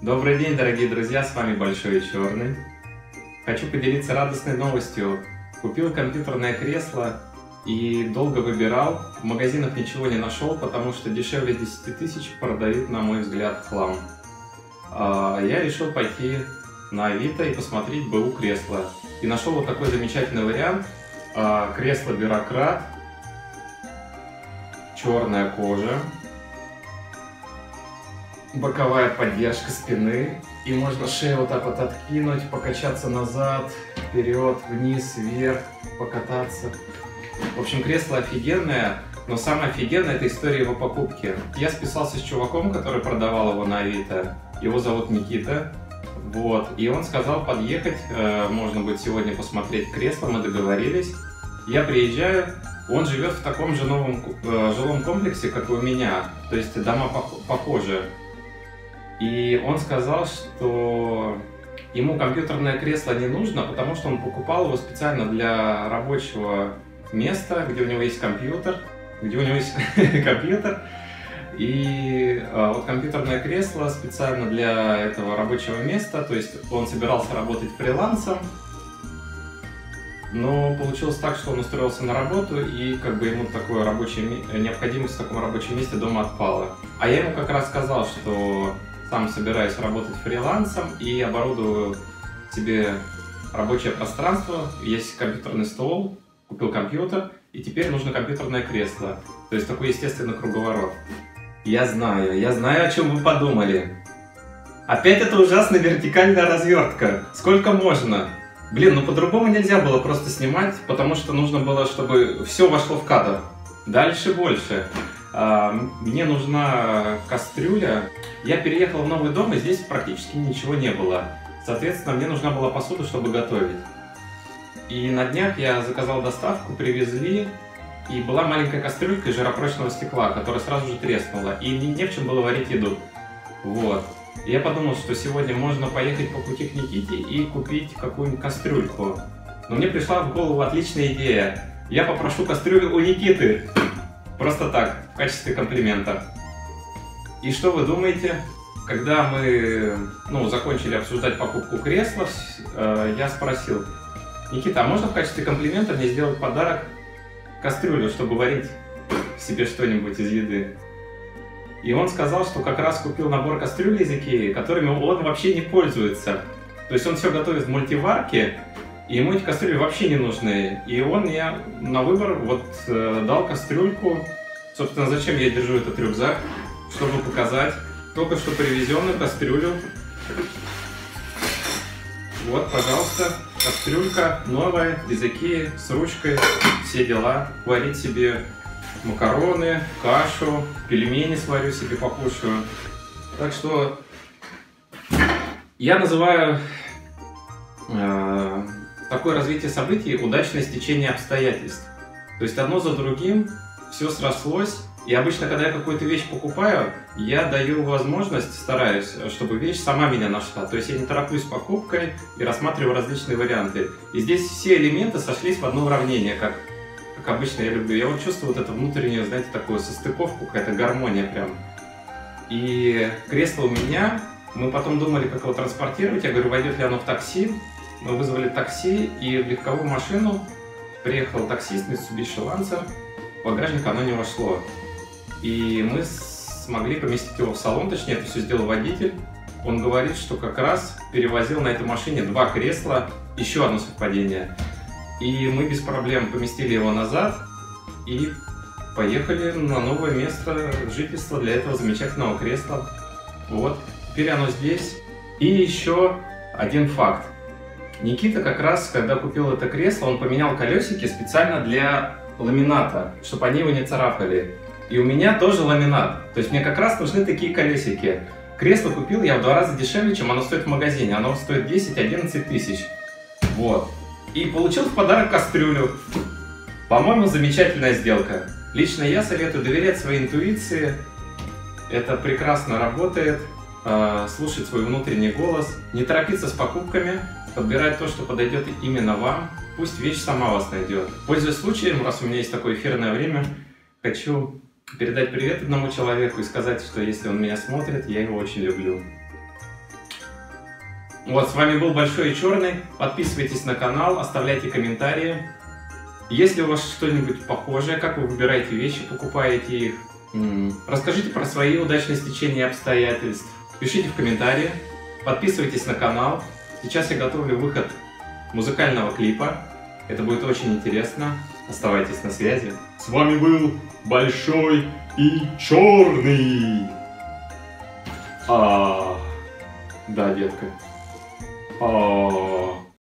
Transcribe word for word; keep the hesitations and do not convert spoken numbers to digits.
Добрый день, дорогие друзья, с вами Большой и Черный. Хочу поделиться радостной новостью. Купил компьютерное кресло и долго выбирал. В магазинах ничего не нашел, потому что дешевле десяти тысяч продают, на мой взгляд, хлам. Я решил пойти на Авито и посмотреть БУ кресла. И нашел вот такой замечательный вариант. Кресло Бюрократ, черная кожа, боковая поддержка спины, и можно шею вот так вот откинуть, покачаться назад, вперед, вниз, вверх, покататься. В общем, кресло офигенное, но самое офигенное — это история его покупки. Я списался с чуваком, который продавал его на Авито, его зовут Никита, вот, и он сказал подъехать, э, можно будет сегодня посмотреть кресло, мы договорились. Я приезжаю, он живет в таком же новом э, жилом комплексе, как и у меня, то есть дома похожи. И он сказал, что ему компьютерное кресло не нужно, потому что он покупал его специально для рабочего места, где у него есть компьютер, где у него есть компьютер. И вот компьютерное кресло специально для этого рабочего места, то есть он собирался работать фрилансом, но получилось так, что он устроился на работу, и как бы ему такое рабочее, необходимость в таком рабочем месте дома отпала. А я ему как раз сказал, что сам собираюсь работать фрилансом и оборудую себе рабочее пространство. Есть компьютерный стол, купил компьютер, и теперь нужно компьютерное кресло. То есть такой естественный круговорот. Я знаю, я знаю, о чем вы подумали. Опять эта ужасная вертикальная развертка. Сколько можно? Блин, ну по-другому нельзя было просто снимать, потому что нужно было, чтобы все вошло в кадр. Дальше больше. Мне нужна кастрюля. Я переехал в новый дом, и здесь практически ничего не было. Соответственно, мне нужна была посуда, чтобы готовить. И на днях я заказал доставку, привезли, и была маленькая кастрюлька из жаропрочного стекла, которая сразу же треснула, и мне не в чем было варить еду. Вот. И я подумал, что сегодня можно поехать по пути к Никите и купить какую-нибудь кастрюльку. Но мне пришла в голову отличная идея. Я попрошу кастрюлю у Никиты. Просто так, в качестве комплимента. И что вы думаете? Когда мы ну, закончили обсуждать покупку кресла, э, я спросил: Никита, а можно в качестве комплимента мне сделать подарок кастрюлю, чтобы варить себе что-нибудь из еды? И он сказал, что как раз купил набор кастрюль из Икеи, которыми он вообще не пользуется. То есть он все готовит в мультиварке, и ему эти кастрюли вообще не нужны. И он мне на выбор вот э, дал кастрюльку. Собственно, зачем я держу этот рюкзак? Чтобы показать только что привезенную кастрюлю. Вот, пожалуйста, кастрюлька новая из Икеи, с ручкой, все дела. Варить себе макароны, кашу, пельмени сварю себе, покушаю. Так что я называю э, такое развитие событий удачное стечение обстоятельств. То есть одно за другим все срослось. И обычно, когда я какую-то вещь покупаю, я даю возможность, стараюсь, чтобы вещь сама меня нашла. То есть я не тороплюсь с покупкой и рассматриваю различные варианты. И здесь все элементы сошлись в одно уравнение, как, как обычно я люблю. Я вот чувствую вот эту внутреннюю, знаете, такую состыковку, какая-то гармония прям. И кресло у меня, мы потом думали, как его транспортировать. Я говорю, войдет ли оно в такси. Мы вызвали такси, и в легковую машину приехал таксист Mitsubishi Lancer. В багажник оно не вошло. И мы смогли поместить его в салон, точнее, это все сделал водитель. Он говорит, что как раз перевозил на этой машине два кресла, еще одно совпадение. И мы без проблем поместили его назад и поехали на новое место жительства для этого замечательного кресла. Вот, теперь оно здесь. И еще один факт. Никита как раз, когда купил это кресло, он поменял колесики специально для ламината, чтобы они его не царапали. И у меня тоже ламинат. То есть мне как раз нужны такие колесики. Кресло купил я в два раза дешевле, чем оно стоит в магазине. Оно стоит десять-одиннадцать тысяч. Вот. И получил в подарок кастрюлю. По-моему, замечательная сделка. Лично я советую доверять своей интуиции. Это прекрасно работает. Слушать свой внутренний голос. Не торопиться с покупками. Подбирать то, что подойдет именно вам. Пусть вещь сама вас найдет. Пользуясь случаем, раз у меня есть такое эфирное время, хочу передать привет одному человеку и сказать, что если он меня смотрит, я его очень люблю. Вот, с вами был Большой и Черный. Подписывайтесь на канал, оставляйте комментарии. Если у вас что-нибудь похожее, как вы выбираете вещи, покупаете их, расскажите про свои удачные стечения обстоятельств. Пишите в комментарии, подписывайтесь на канал. Сейчас я готовлю выход музыкального клипа. Это будет очень интересно. Оставайтесь на связи. С вами был Большой и Черный. А, да, детка. А.